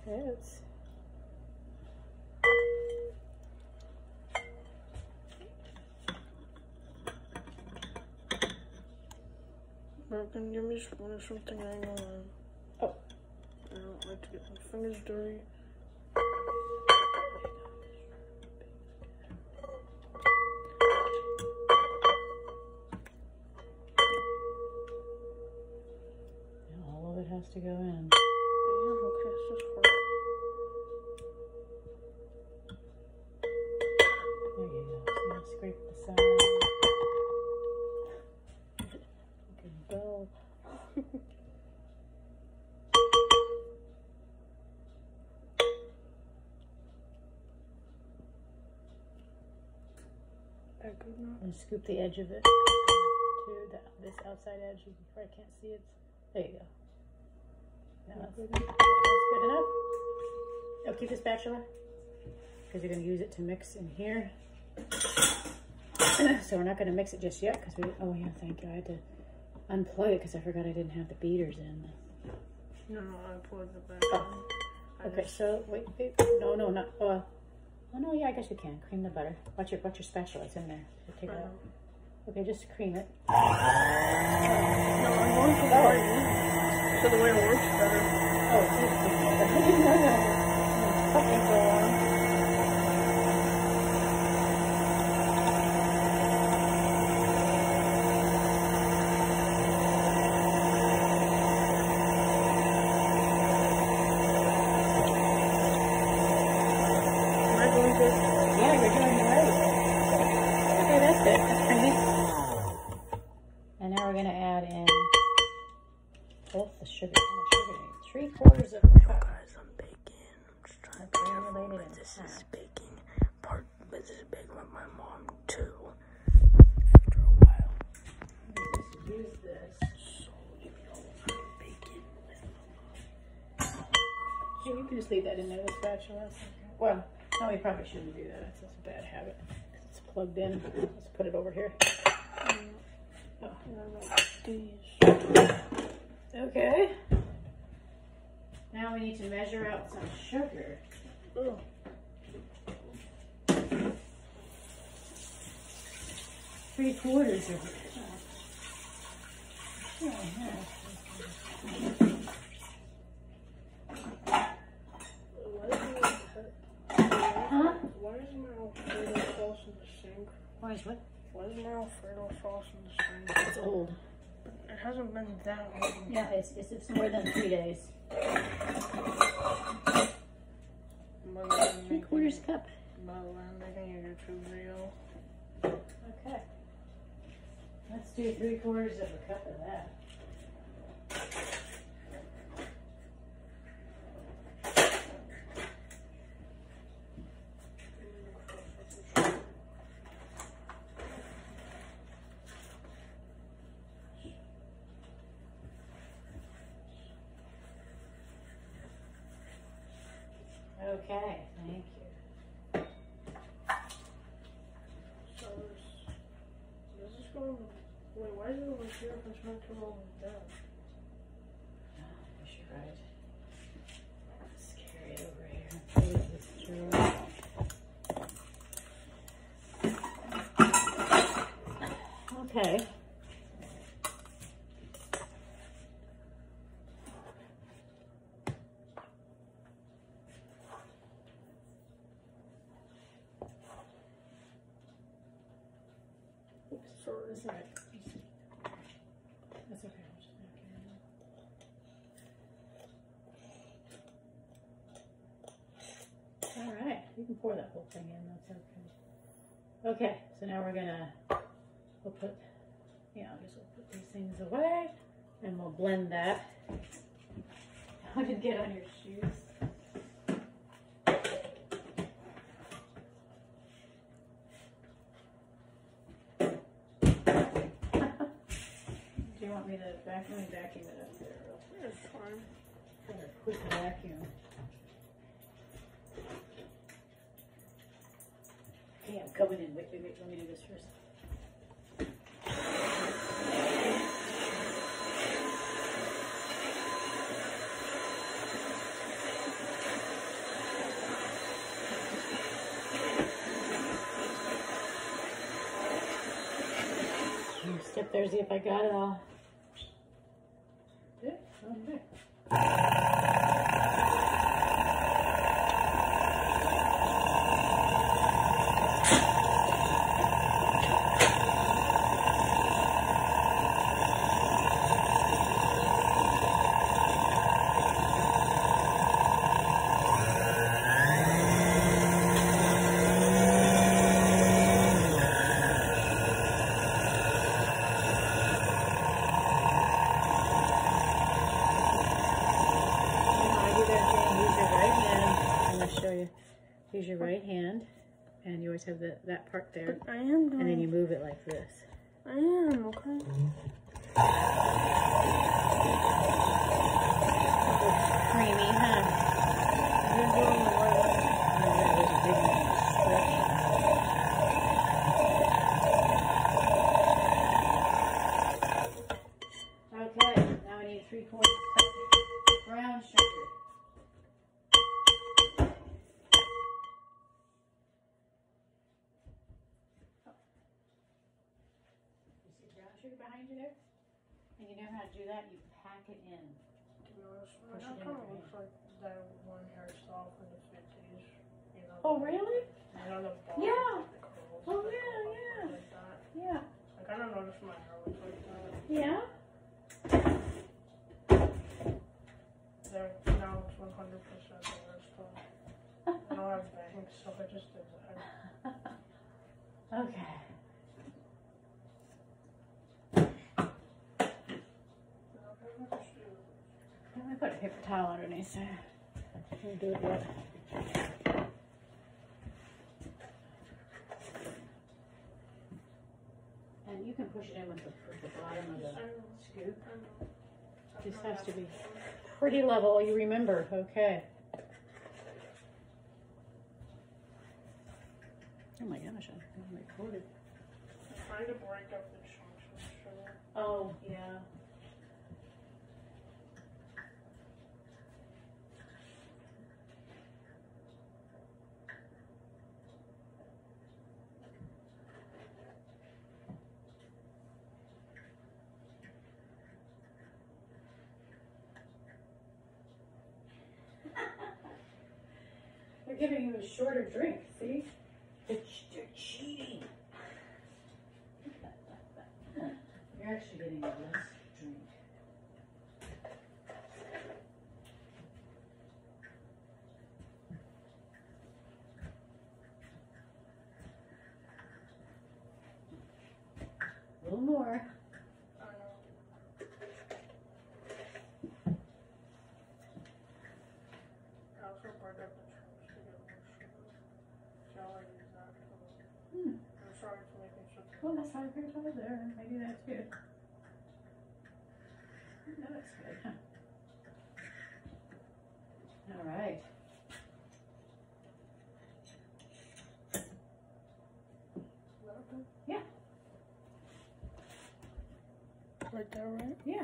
Yes. Bro, can you give me a spoon or something? I ain't gonna lie. Oh. I don't like to get my fingers dirty. All of it has to go in. Yeah, okay, it's just hard. There you go. So you scrape the side. Good bell. That good now? And scoop the edge of it to this outside edge. You probably can't see it. There you go. Now that's good enough. Oh, keep the spatula because you're going to use it to mix in here. So we're not going to mix it just yet because we. Oh yeah, thank you. I had to unplug it because I forgot I didn't have the beaters in. No, I plugged it back in. Okay, so wait, no, not. Oh no, yeah, I guess you can cream the butter. Watch your spatula. It's in there. So take it out. Okay, just cream it. No, I'm going for the way so the way it works better. Oh, I didn't know that. Okay, go on. Yeah, you're doing it right. Okay, that's good. That's creamy. And now we're going to add in both the sugar and the sugar. 3/4 of a cup. Guys, I'm baking. I'm just trying to Granulated but in this half. is baking part, but this is baking with my mom too. After a while. Just use this. So, you know, I'm baking with my mom. Hey, you can just leave that in there, the spatula. Well, no, we probably shouldn't do that. That's a bad habit. It's plugged in. Let's put it over here. Oh. Okay. Now we need to measure out some sugar. Oh. 3/4 of it. Huh? Why is my Alfredo sauce in the sink? Why is what? Why is my Alfredo sauce in the sink? It's old. It hasn't been that long. Yeah, it's more than 3 days. 3/4 cup. I'm making a YouTube video. Okay. Let's do 3/4 of a cup of that. Okay, thank you. So this is going. Wait, why is it over here if it's meant to roll down? Oh, you're right. Let's carry it over here. Move this through. Okay. Sorry. That's all right. That's okay. All right, you can pour that whole thing in. That's okay. Okay, so now we'll put these things away, and we'll blend that. How did it get on your shoes? Do you want me to vacuum it up there? It's fine. Kind of quick vacuum. Okay, I'm coming in. Wait, let me do this first. up there, see if I got it all. Good? Okay. Use your right hand, and you always have that part there. I am doing. And then you move it like this. I am, okay. It's creamy, huh? You're doing the right way. Oh, that was a big stretch. Okay, now we need 3/4 cup brown sugar. Behind you there, and you know how to do that. You pack it in. To be honest, that kind of looks like that one hairstyle from the 50s. You know. Oh really? You know the ball, Yeah. the curls, Oh like, yeah, yeah. like that. Yeah. I kind of noticed my hair looks like that. Yeah. There, now it's 100% the hairstyle. I don't have bangs, so I just did that. Okay. Let me put a paper towel underneath there. We'll do it yet. And you can push it in with the bottom of the scoop. This has to be pretty level, you remember. Okay. Oh my gosh, I'm recorded. I'm trying to break up the chunks of sugar. Oh, yeah. They're giving you a shorter drink, see? They're cheating. You're actually getting a less drink. A little more. Well, that's not very over there. Maybe that's good. That looks good, huh? All right. Yeah. Right there, right? Yeah.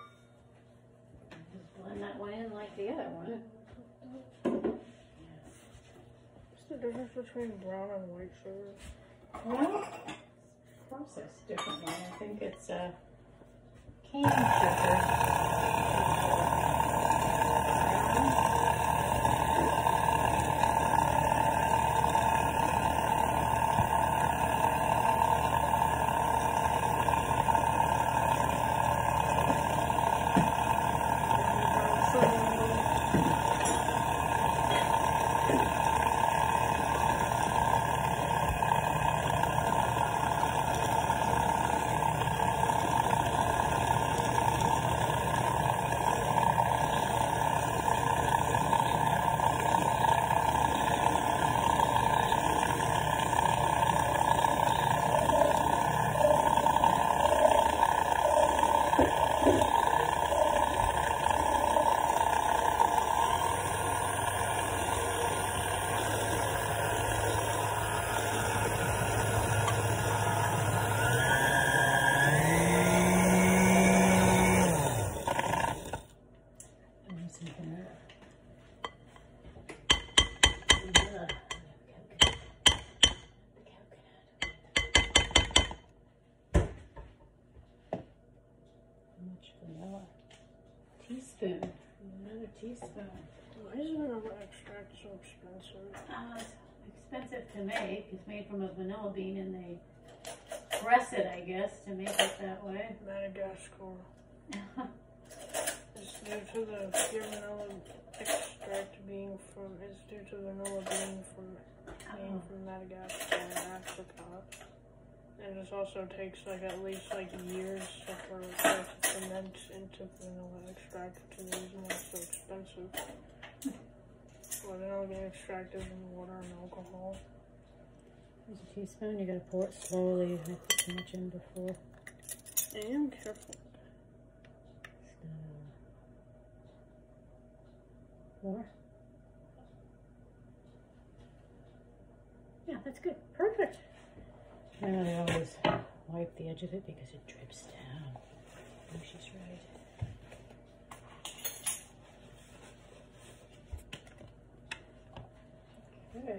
Just blend that one in like the other one. What's the difference between brown and white sugar? Well, processed differently. I think it's cane sugar. teaspoon. Another teaspoon. Why is vanilla extract so expensive? It's expensive to make. It's made from a vanilla bean and they press it, I guess, to make it that way. Madagascar. It's due to the pure vanilla extract being from. It's due to vanilla being from Madagascar, Africa. And this also takes like at least like years for it to ferment into vanilla extract, which is the reason why it's so expensive. Well, vanilla being extracted in water and alcohol. Here's a teaspoon. You gotta pour it slowly. I put too much in before. I am careful. More. Yeah, that's good. Perfect. Now I always wipe the edge of it because it drips down. Oh, she's right. Okay.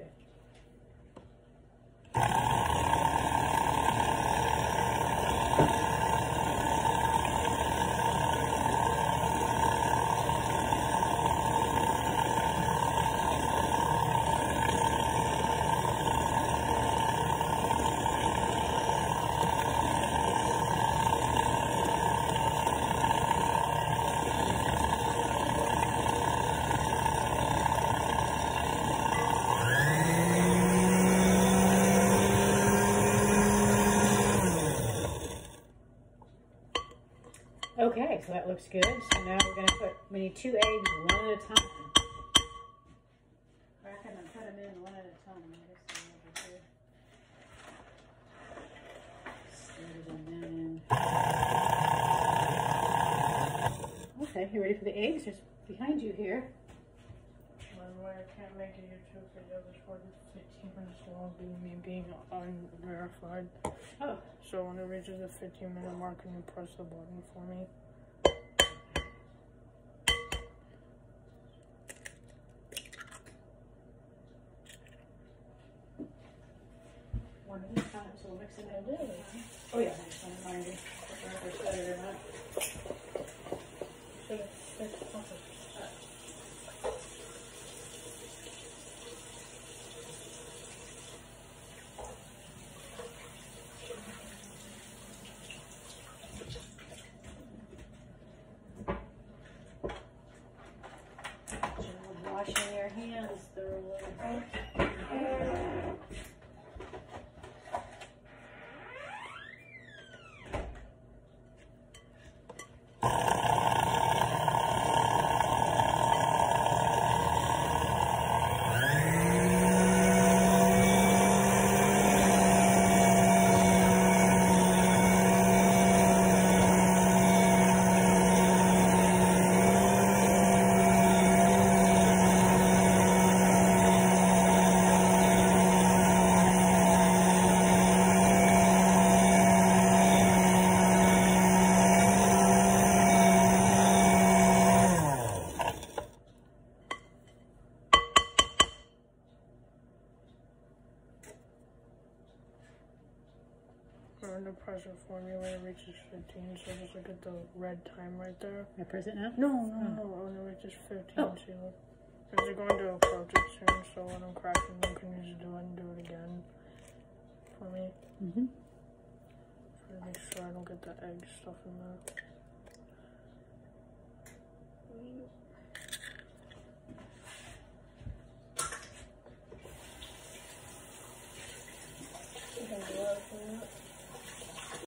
Okay, so that looks good. So now we're going to we need 2 eggs, one at a time. Crack them and put them in one at a time. I guess over here. Okay, you ready for the eggs? There's behind you here. By the way, I can't make a YouTube video this for 15 minutes long due to me being unverified. Oh. So when it reaches the 15-minute mark, can you press the button for me? One at a time, so we'll mix it in. Oh yeah, I just want to remind you. If I said it or not. Washing your hands thoroughly. Under pressure formula reaches 15, so just look at the red time right there. I press it now? No, when it reaches 15, see look. Because they're going to approach it soon, so when I'm cracking them, can you just do it and do it again for me? Mm-hmm. Try to make sure I don't get the egg stuff in there.